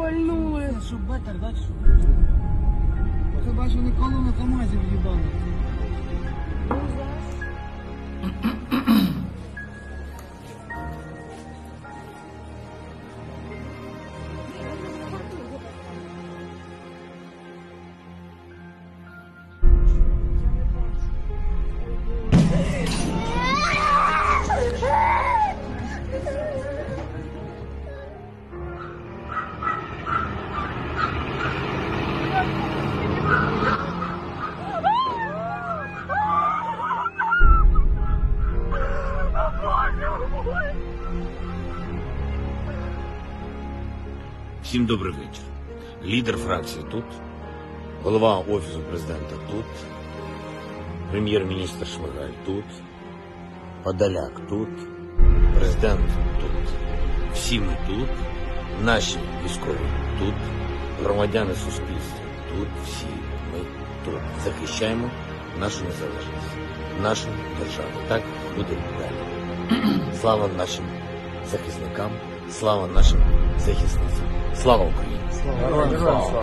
пальнули. Що бетер, да, чи що? Оце бачу, вони колону КамАЗів їбали. Всім добрий вечір. Лідер фракції тут, голова Офісу Президента тут, прем'єр-міністр Шмигаль тут, Подоляк тут, президент тут. Всі ми тут, наші військові тут, громадяни суспільства тут, всі ми тут. Захищаємо нашу незалежність, нашу державу. Так буде далі. Слава нашим захисникам, слава нашим захисницям. Слава Україні! Слава.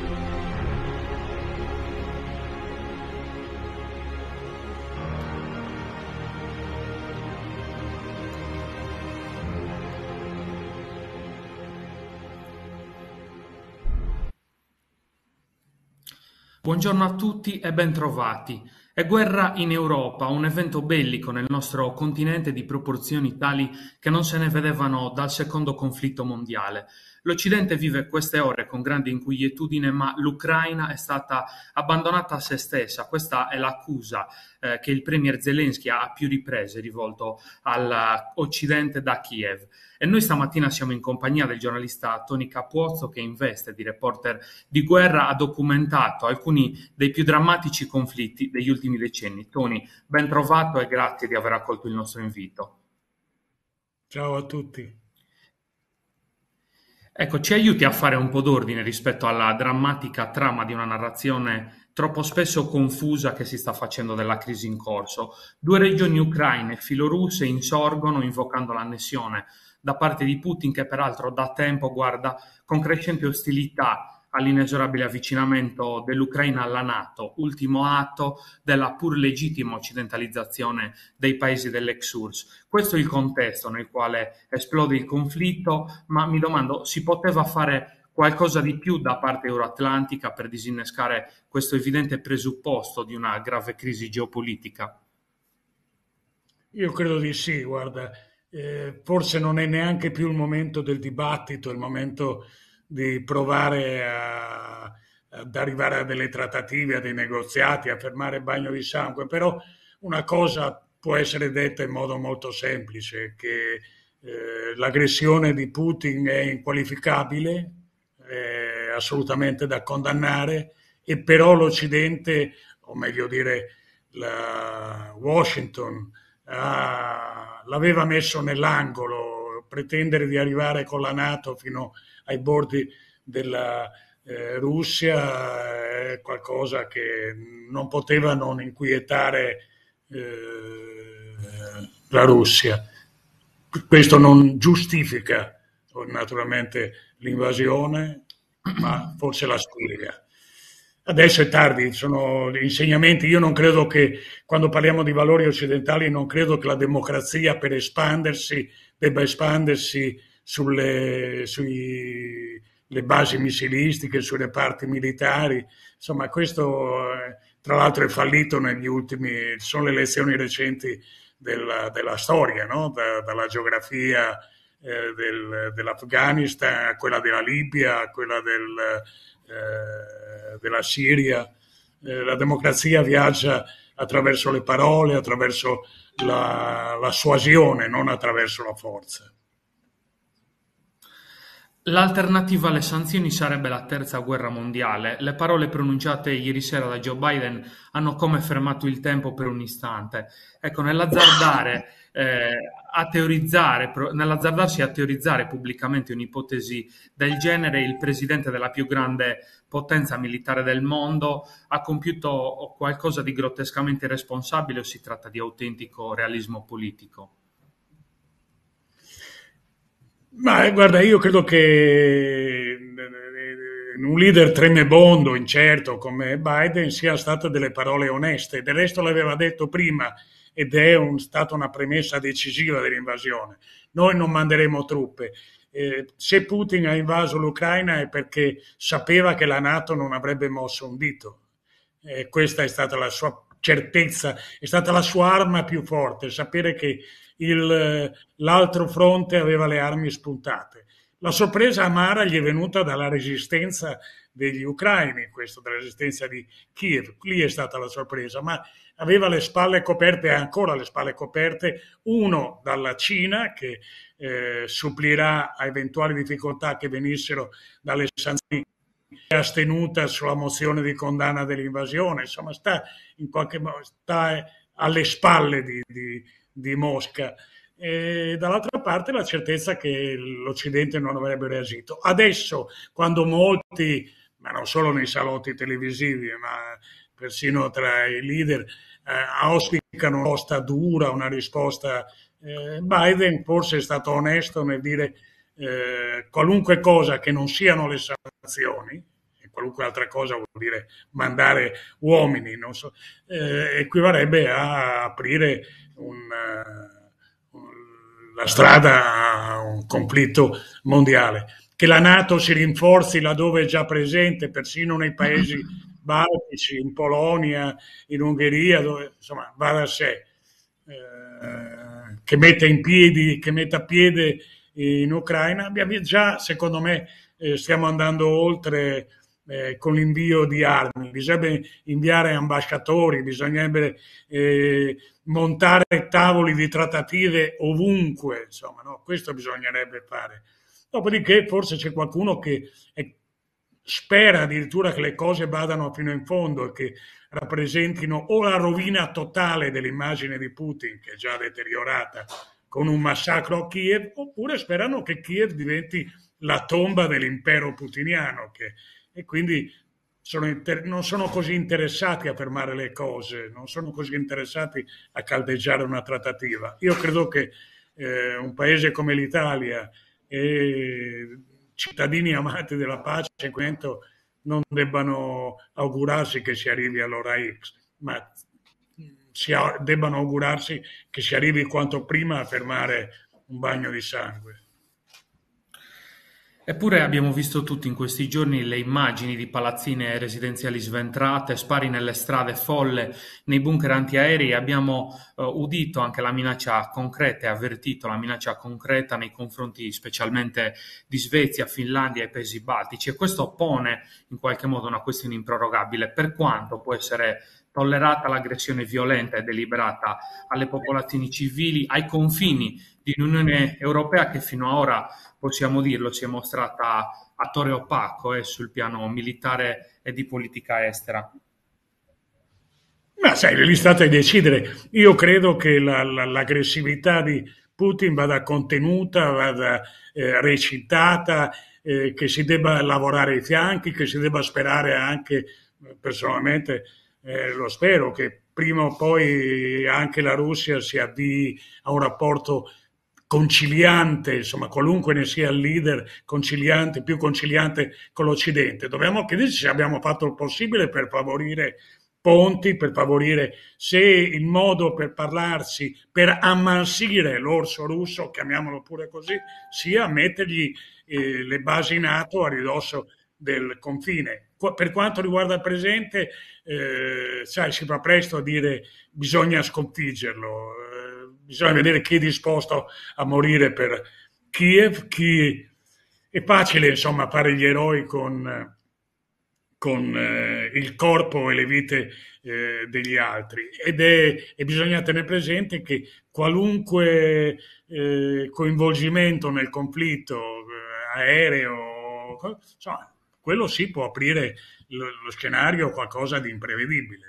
Buongiorno a tutti e bentrovati. È guerra in Europa, un evento bellico nel nostro continente di proporzioni tali che non se ne vedevano dal secondo conflitto mondiale. L'Occidente vive queste ore con grande inquietudine, ma l'Ucraina è stata abbandonata a se stessa. Questa è l'accusa che il premier Zelensky ha a più riprese rivolto all'Occidente da Kiev. E noi stamattina siamo in compagnia del giornalista Tony Capuozzo che in veste di reporter di guerra ha documentato alcuni dei più drammatici conflitti degli ultimi decenni. Tony, ben trovato e grazie di aver accolto il nostro invito. Ciao a tutti. Ecco, ci aiuti a fare un po' d'ordine rispetto alla drammatica trama di una narrazione troppo spesso confusa che si sta facendo della crisi in corso. Due regioni ucraine filorusse insorgono invocando l'annessione da parte di Putin, che peraltro da tempo guarda con crescente ostilità all'inesorabile avvicinamento dell'Ucraina alla NATO, ultimo atto della pur legittima occidentalizzazione dei paesi dell'ex URSS. Questo è il contesto nel quale esplode il conflitto, ma mi domando, si poteva fare qualcosa di più da parte euroatlantica per disinnescare questo evidente presupposto di una grave crisi geopolitica? Io credo di sì, guarda, forse non è neanche più il momento del dibattito, il momento di provare ad arrivare a delle trattative, a dei negoziati, a fermare il bagno di sangue, però una cosa può essere detta in modo molto semplice, che l'aggressione di Putin è inqualificabile, è assolutamente da condannare, e però l'Occidente, o meglio dire la Washington, l'aveva messo nell'angolo. Pretendere di arrivare con la NATO fino ai bordi della Russia è qualcosa che non poteva non inquietare la Russia. Questo non giustifica naturalmente l'invasione, ma forse la spiega. Adesso è tardi, sono gli insegnamenti. Io non credo che, quando parliamo di valori occidentali, non credo che la democrazia per espandersi debba espandersi sulle basi missilistiche, sui reparti militari. Insomma, questo tra l'altro è fallito negli ultimi, sono le lezioni recenti della storia, no? Dalla geografia dell'Afghanistan a quella della Libia, a quella della Siria. La democrazia viaggia attraverso le parole, attraverso la suasione, non attraverso la forza. L'alternativa alle sanzioni sarebbe la terza guerra mondiale. Le parole pronunciate ieri sera da Joe Biden hanno come fermato il tempo per un istante. Ecco, nell'azzardarsi a teorizzare pubblicamente un'ipotesi del genere, il presidente della più grande potenza militare del mondo ha compiuto qualcosa di grottescamente irresponsabile, o si tratta di autentico realismo politico? Ma guarda, io credo che un leader tremebondo, incerto come Biden, siano state delle parole oneste. Del resto l'aveva detto prima ed è stata una premessa decisiva dell'invasione. Noi non manderemo truppe. Se Putin ha invaso l'Ucraina è perché sapeva che la NATO non avrebbe mosso un dito. Questa è stata la sua certezza, è stata la sua arma più forte, sapere che l'altro fronte aveva le armi spuntate. La sorpresa amara gli è venuta dalla resistenza degli ucraini, questo dalla resistenza di Kiev, lì è stata la sorpresa, ma aveva le spalle coperte e ancora le spalle coperte, uno dalla Cina che supplirà a eventuali difficoltà che venissero dalle sanzioni, è astenuta sulla mozione di condanna dell'invasione, insomma sta alle spalle di Mosca. E dall'altra parte la certezza che l'Occidente non avrebbe reagito. Adesso, quando molti, ma non solo nei salotti televisivi, ma persino tra i leader, auspicano una risposta dura, una risposta... Biden forse è stato onesto nel dire qualunque cosa che non siano le sanzioni, e qualunque altra cosa vuol dire mandare uomini, non so, equivarrebbe a aprire la strada a un conflitto mondiale. Che la NATO si rinforzi laddove è già presente, persino nei paesi baltici, in Polonia, in Ungheria, dove insomma va da sé, che metta a piede in Ucraina. Abbiamo già, secondo me, stiamo andando oltre con l'invio di armi. Bisognerebbe inviare ambasciatori, bisognerebbe montare tavoli di trattative ovunque, insomma, no? Questo bisognerebbe fare. Dopodiché forse c'è qualcuno che spera addirittura che le cose vadano fino in fondo e che rappresentino o la rovina totale dell'immagine di Putin, che è già deteriorata, con un massacro a Kiev, oppure sperano che Kiev diventi la tomba dell'impero putiniano, e quindi non sono così interessati a fermare le cose, non sono così interessati a caldeggiare una trattativa. Io credo che un paese come l'Italia e cittadini amanti della pace non debbano augurarsi che si arrivi all'ora X, ma debbano augurarsi che si arrivi quanto prima a fermare un bagno di sangue. Eppure abbiamo visto tutti in questi giorni le immagini di palazzine residenziali sventrate, spari nelle strade, folle nei bunker antiaerei. Abbiamo udito anche la minaccia concreta e avvertito la minaccia concreta nei confronti specialmente di Svezia, Finlandia e paesi baltici, e questo pone in qualche modo una questione improrogabile: per quanto può essere tollerata l'aggressione violenta e deliberata alle popolazioni civili ai confini di un'Unione Europea che fino ad ora, possiamo dirlo, si è mostrata attore opaco sul piano militare e di politica estera. Ma sai, lì state a decidere. Io credo che l'aggressività di Putin vada contenuta, vada recintata, che si debba lavorare ai fianchi, che si debba sperare anche, personalmente lo spero, che prima o poi anche la Russia si avvii a un rapporto conciliante, insomma, qualunque ne sia il leader, conciliante, più conciliante con l'Occidente. Dobbiamo chiederci se abbiamo fatto il possibile per favorire ponti, per favorire, se il modo per parlarsi, per ammansire l'orso russo, chiamiamolo pure così, sia mettergli le basi NATO a ridosso del confine. Per quanto riguarda il presente, sai, si fa presto a dire bisogna sconfiggerlo, bisogna vedere chi è disposto a morire per Kiev, è facile insomma fare gli eroi con il corpo e le vite degli altri, e bisogna tenere presente che qualunque coinvolgimento nel conflitto aereo, insomma, quello sì può aprire lo scenario a qualcosa di imprevedibile.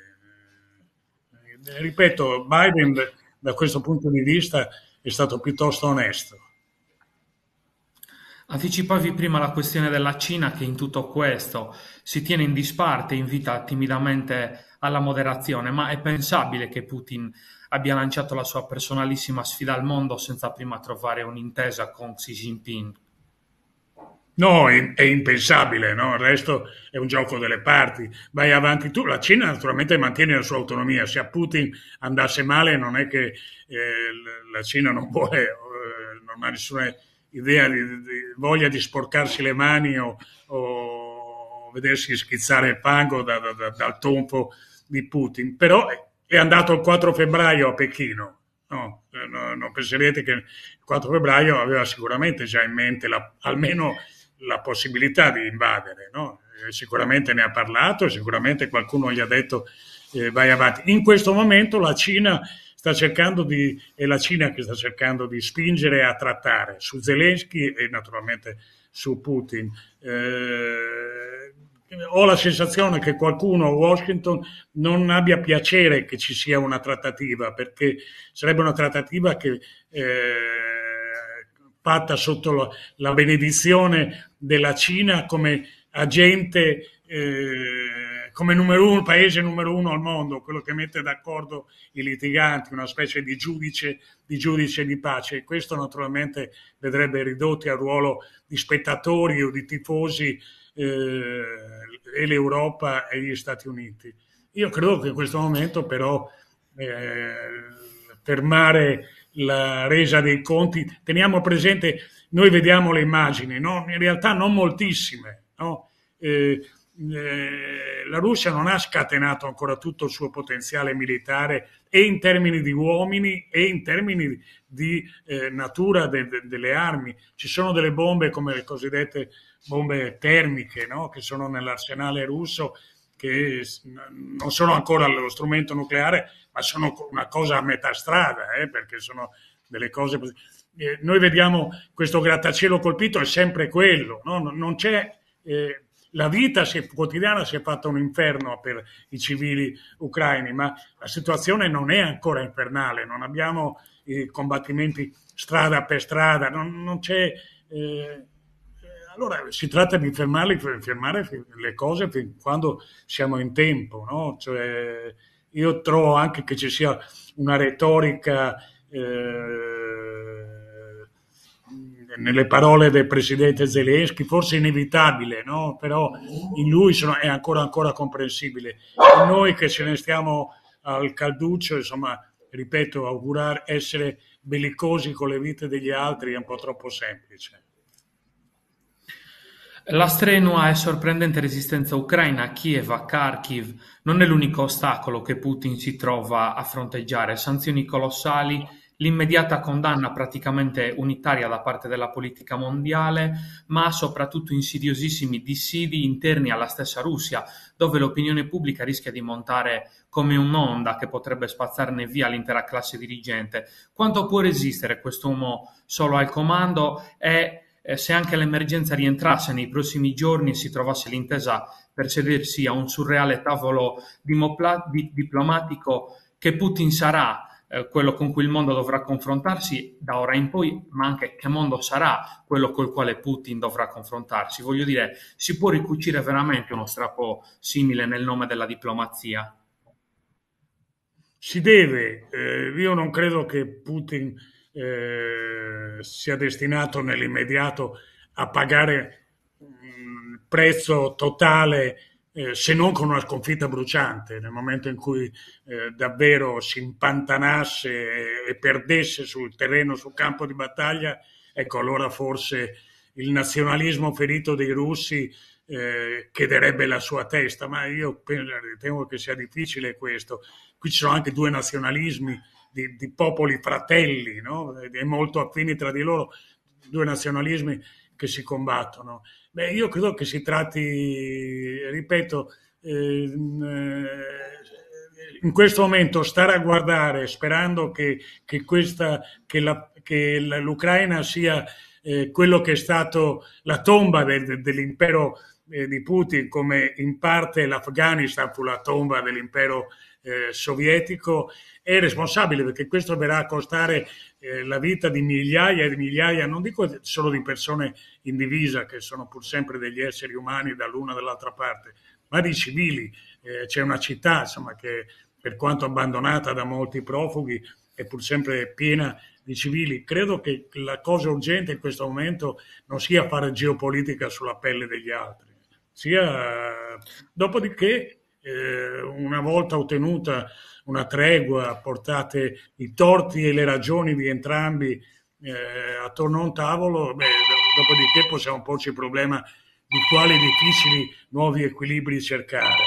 Ripeto, Biden da questo punto di vista è stato piuttosto onesto. Anticipavi prima la questione della Cina, che in tutto questo si tiene in disparte, invita timidamente alla moderazione, ma è pensabile che Putin abbia lanciato la sua personalissima sfida al mondo senza prima trovare un'intesa con Xi Jinping? No, è impensabile, no? Il resto è un gioco delle parti. Vai avanti tu. La Cina naturalmente mantiene la sua autonomia. Se a Putin andasse male, non è che la Cina non vuole, non ha nessuna idea voglia di sporcarsi le mani o vedersi schizzare il fango dal tonfo di Putin. Però è andato il 4 febbraio a Pechino. No, non penserete che il 4 febbraio aveva sicuramente già in mente almeno la possibilità di invadere, no? Sicuramente ne ha parlato, sicuramente qualcuno gli ha detto vai avanti. In questo momento la Cina è la Cina che sta cercando di spingere a trattare su Zelensky e naturalmente su Putin. Ho la sensazione che qualcuno a Washington non abbia piacere che ci sia una trattativa, perché sarebbe una trattativa che fatta sotto la benedizione della Cina come agente, come paese numero uno al mondo, quello che mette d'accordo i litiganti, una specie di giudice di pace. E questo naturalmente vedrebbe ridotti al ruolo di spettatori o di tifosi e l'Europa e gli Stati Uniti. Io credo che in questo momento però fermare la resa dei conti, teniamo presente, noi vediamo le immagini, no? In realtà non moltissime, no? La Russia non ha scatenato ancora tutto il suo potenziale militare e in termini di uomini e in termini di natura delle armi. Ci sono delle bombe come le cosiddette bombe termiche, no? Che sono nell'arsenale russo, che non sono ancora lo strumento nucleare, ma sono una cosa a metà strada, perché sono delle cose... noi vediamo questo grattacielo colpito, è sempre quello, no? Non c'è... la vita quotidiana si è fatta un inferno per i civili ucraini, ma la situazione non è ancora infernale, non abbiamo i combattimenti strada per strada, non c'è... allora si tratta di fermare le cose fin quando siamo in tempo, no? Cioè, io trovo anche che ci sia una retorica nelle parole del presidente Zelensky, forse inevitabile, no? Però in lui è ancora comprensibile. E noi che ce ne stiamo al calduccio, insomma, ripeto, essere bellicosi con le vite degli altri è un po' troppo semplice. La strenua e sorprendente resistenza ucraina a Kiev, a Kharkiv, non è l'unico ostacolo che Putin si trova a fronteggiare. Sanzioni colossali, l'immediata condanna praticamente unitaria da parte della politica mondiale, ma soprattutto insidiosissimi dissidi interni alla stessa Russia, dove l'opinione pubblica rischia di montare come un'onda che potrebbe spazzarne via l'intera classe dirigente. Quanto può resistere quest'uomo solo al comando e se anche l'emergenza rientrasse nei prossimi giorni e si trovasse l'intesa per sedersi a un surreale tavolo diplomatico, che Putin sarà quello con cui il mondo dovrà confrontarsi da ora in poi, ma anche che mondo sarà quello col quale Putin dovrà confrontarsi. Voglio dire, si può ricucire veramente uno strappo simile nel nome della diplomazia? Si deve, io non credo che Putin sia destinato nell'immediato a pagare un prezzo totale, se non con una sconfitta bruciante, nel momento in cui davvero si impantanasse e perdesse sul terreno, sul campo di battaglia, ecco, allora forse il nazionalismo ferito dei russi chiederebbe la sua testa, ma io ritengo che sia difficile questo. Qui ci sono anche due nazionalismi di popoli fratelli, no? E molto affini tra di loro, due nazionalismi che si combattono. Beh, io credo che si tratti, ripeto, in questo momento stare a guardare sperando che l'Ucraina sia quello che è stato la tomba dell'impero di Putin, come in parte l'Afghanistan fu la tomba dell'impero sovietico, è responsabile, perché questo verrà a costare la vita di migliaia e di migliaia, non dico solo di persone in divisa, che sono pur sempre degli esseri umani dall'una e dall'altra parte, ma di civili. C'è una città, insomma, che per quanto abbandonata da molti profughi è pur sempre piena di civili. Credo che la cosa urgente in questo momento non sia fare geopolitica sulla pelle degli altri, sia dopodiché una volta ottenuta una tregua, portate i torti e le ragioni di entrambi attorno a un tavolo, dopodiché possiamo porci il problema di quali difficili nuovi equilibri cercare.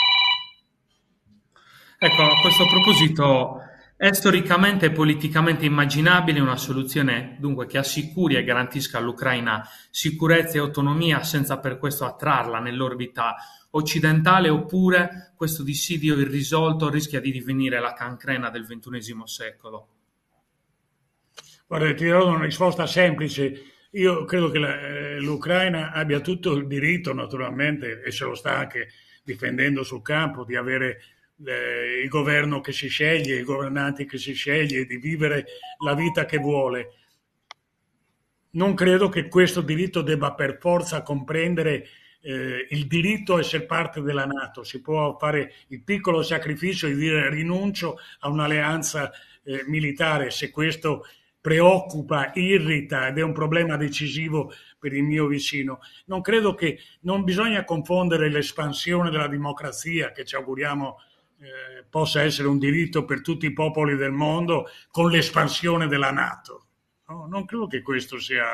Ecco, a questo proposito, è storicamente e politicamente immaginabile una soluzione dunque che assicuri e garantisca all'Ucraina sicurezza e autonomia senza per questo attrarla nell'orbita occidentale, oppure questo dissidio irrisolto rischia di divenire la cancrena del XXI secolo? Guarda, ti do una risposta semplice. Io credo che l'Ucraina abbia tutto il diritto, naturalmente, e se lo sta anche difendendo sul campo, di avere il governo che si sceglie, i governanti che si sceglie, di vivere la vita che vuole. Non credo che questo diritto debba per forza comprendere il diritto a essere parte della NATO. Si può fare il piccolo sacrificio di dire rinuncio a un'alleanza militare se questo preoccupa, irrita ed è un problema decisivo per il mio vicino. Non bisogna confondere l'espansione della democrazia, che ci auguriamo possa essere un diritto per tutti i popoli del mondo, con l'espansione della NATO. No, non credo che questo sia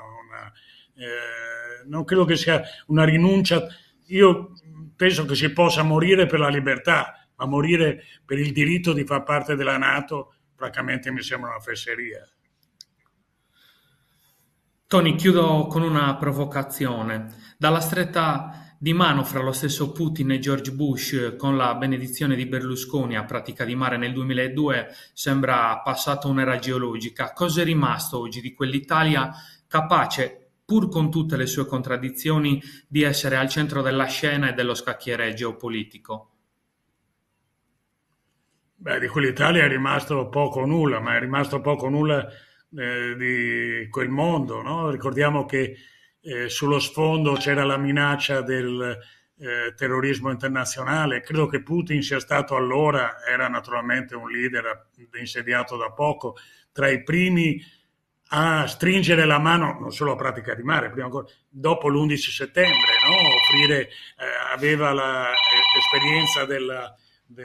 non credo che sia una rinuncia. Io penso che si possa morire per la libertà, ma morire per il diritto di far parte della NATO, francamente mi sembra una fesseria. Tony, chiudo con una provocazione. Dalla stretta di mano fra lo stesso Putin e George Bush, con la benedizione di Berlusconi a Pratica di Mare nel 2002, sembra passata un'era geologica. Cosa è rimasto oggi di quell'Italia capace, pur con tutte le sue contraddizioni, di essere al centro della scena e dello scacchiere geopolitico? Di quell'Italia è rimasto poco o nulla, ma è rimasto poco o nulla di quel mondo, no? Ricordiamo che sullo sfondo c'era la minaccia del terrorismo internazionale. Credo che Putin sia stato allora, era naturalmente un leader insediato da poco, tra i primi a stringere la mano, non solo a Pratica di Mare, prima ancora, dopo l'11 settembre, no? Offrire, aveva l'esperienza della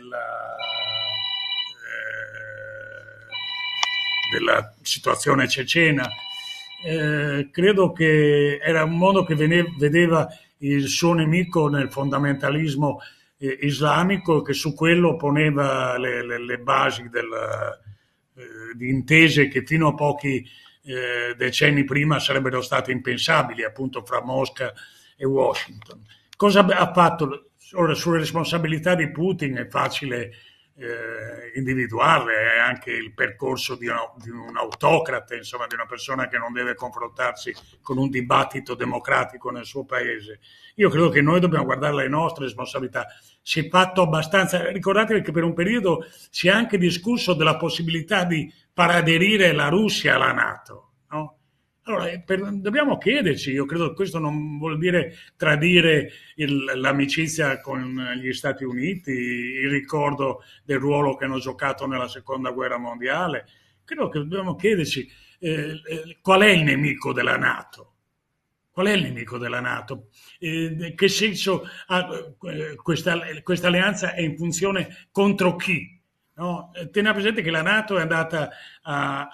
situazione cecena. Credo che era un mondo che vedeva il suo nemico nel fondamentalismo islamico, che su quello poneva le basi di intese che fino a pochi decenni prima sarebbero state impensabili, appunto fra Mosca e Washington. Cosa ha fatto? Ora, sulle responsabilità di Putin è facile individuarle, è anche il percorso di un autocrate, insomma, di una persona che non deve confrontarsi con un dibattito democratico nel suo paese. Io credo che noi dobbiamo guardare le nostre responsabilità. Si è fatto abbastanza. Ricordatevi che per un periodo si è anche discusso della possibilità di far aderire la Russia alla NATO, no? Allora, dobbiamo chiederci, io credo che questo non vuol dire tradire l'amicizia con gli Stati Uniti, il ricordo del ruolo che hanno giocato nella Seconda Guerra Mondiale. Credo che dobbiamo chiederci qual è il nemico della NATO? Qual è il nemico della NATO? Che senso ha questa alleanza è in funzione contro chi? No? Teniamo presente che la NATO è andata a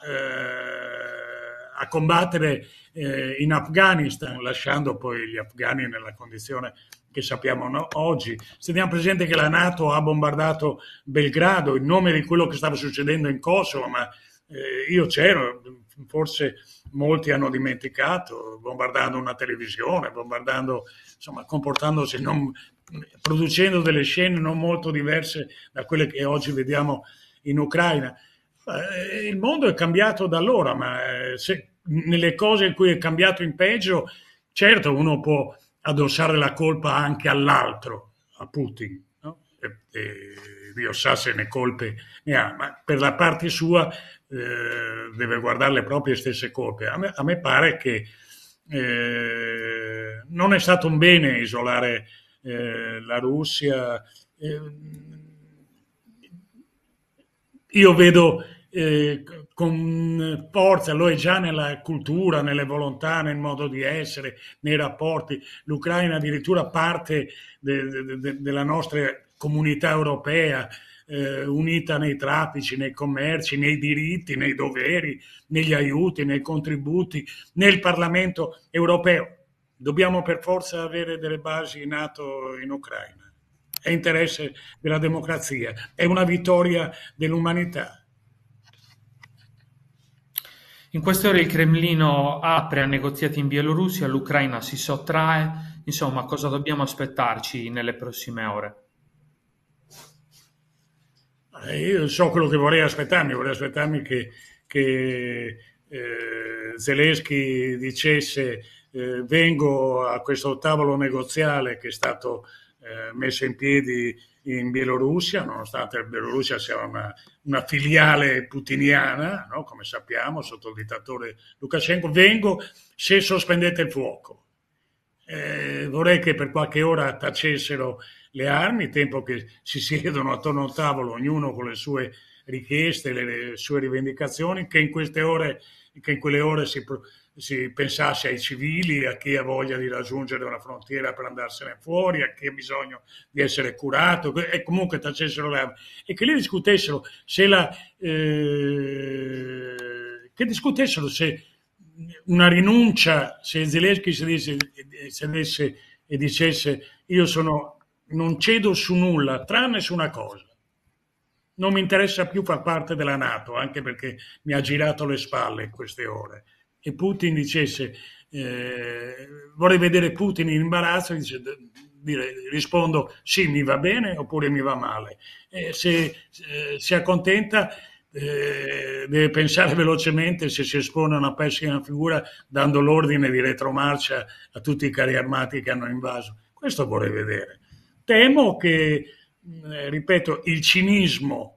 combattere in Afghanistan, lasciando poi gli afghani nella condizione che sappiamo oggi. Teniamo presente che la NATO ha bombardato Belgrado in nome di quello che stava succedendo in Kosovo, ma io c'ero, forse molti hanno dimenticato, bombardando una televisione, insomma, comportandosi, producendo delle scene non molto diverse da quelle che oggi vediamo in Ucraina. Il mondo è cambiato da allora, ma nelle cose in cui è cambiato in peggio, certo uno può addossare la colpa anche all'altro, a Putin, no? Dio sa se ne colpe ne ha, ma per la parte sua deve guardare le proprie stesse colpe. A me pare che non è stato un bene isolare la Russia. Io vedo con forza, lo è già nella cultura, nelle volontà, nel modo di essere, nei rapporti. L'Ucraina addirittura parte della nostra comunità europea, unita nei traffici, nei commerci, nei diritti, nei doveri, negli aiuti, nei contributi, nel Parlamento europeo. Dobbiamo per forza avere delle basi NATO in Ucraina. È interesse della democrazia, è una vittoria dell'umanità. In queste ore il Cremlino apre a negoziati in Bielorussia, l'Ucraina si sottrae. Insomma, cosa dobbiamo aspettarci nelle prossime ore? Io so quello che vorrei aspettarmi che Zelensky dicesse vengo a questo tavolo negoziale che è stato messo in piedi in Bielorussia, nonostante la Bielorussia sia una filiale putiniana, no? Come sappiamo, sotto il dittatore Lukashenko, vengo se sospendete il fuoco. Vorrei che per qualche ora tacessero le armi, tempo che si siedono attorno a un tavolo, ognuno con le sue richieste, le sue rivendicazioni, che in quelle ore si pensasse ai civili, a chi ha voglia di raggiungere una frontiera per andarsene fuori, a chi ha bisogno di essere curato, e comunque tacessero le armi e che lì discutessero se una rinuncia, se Zelensky sedesse e dicesse io non cedo su nulla, tranne su una cosa. Non mi interessa più far parte della NATO, anche perché mi ha girato le spalle in queste ore. E Putin dicesse, vorrei vedere Putin in imbarazzo, rispondo sì, mi va bene oppure mi va male. Se si accontenta, deve pensare velocemente se si espone a una pessima figura dando l'ordine di retromarcia a tutti i carri armati che hanno invaso. Questo vorrei vedere. Temo che, ripeto, il cinismo,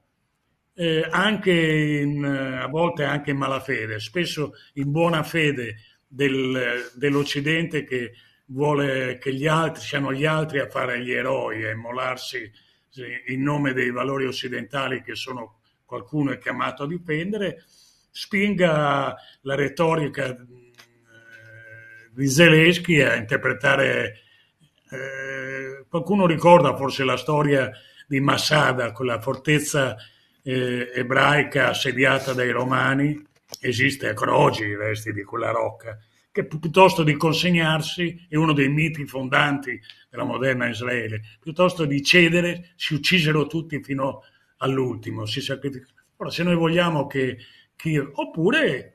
a volte anche in malafede, spesso in buona fede dell'Occidente che vuole che siano gli altri a fare gli eroi, a immolarsi in nome dei valori occidentali che qualcuno è chiamato a difendere, spinga la retorica di Zelensky a interpretare. Qualcuno ricorda forse la storia di Masada, quella fortezza ebraica assediata dai Romani, esiste ancora oggi i resti di quella rocca, che piuttosto di consegnarsi, è uno dei miti fondanti della moderna Israele, piuttosto di cedere, si uccisero tutti fino all'ultimo, si sacrificano. Ora, se noi vogliamo che oppure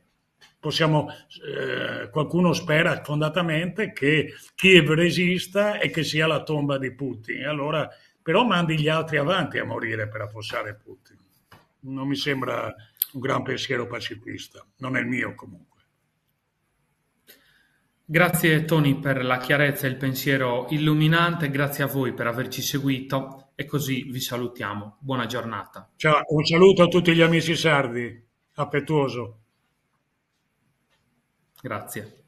qualcuno spera fondatamente che Kiev resista e che sia la tomba di Putin, allora però mandi gli altri avanti a morire per affossare Putin. Non mi sembra un gran pensiero pacifista, non è il mio comunque. Grazie Tony per la chiarezza e il pensiero illuminante, grazie a voi per averci seguito e così vi salutiamo. Buona giornata. Ciao, un saluto a tutti gli amici sardi, affettuoso. Grazie.